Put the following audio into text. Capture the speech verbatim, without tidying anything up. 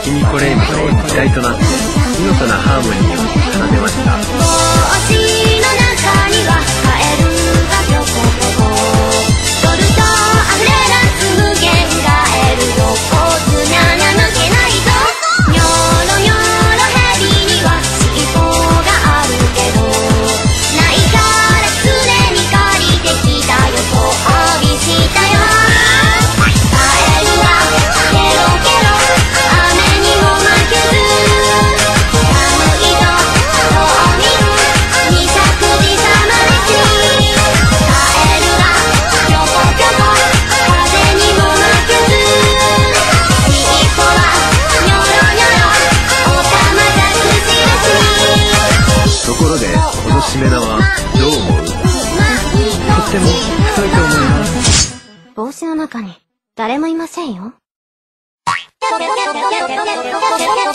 ミコレームと一体となって見事なハーモニーを奏でました。 帽子の中にはカエルがぴょこぴょこ、ドルとあふれ出す無限ガエル、横綱が抜けないぞ。ニョロニョロヘビには尻尾があるけど、ないから常に借りてきたよとおびしたよ。カエルはケロケロ雨にも負けず、寒いとどう見る二尺時さまでし、カエルはぴょこぴょこ風にも負けず、尻尾はニョロニョロおたまじゃくしところでこのしめ縄どう思う？とっても太いと思います。 帽子の中に誰もいませんよ。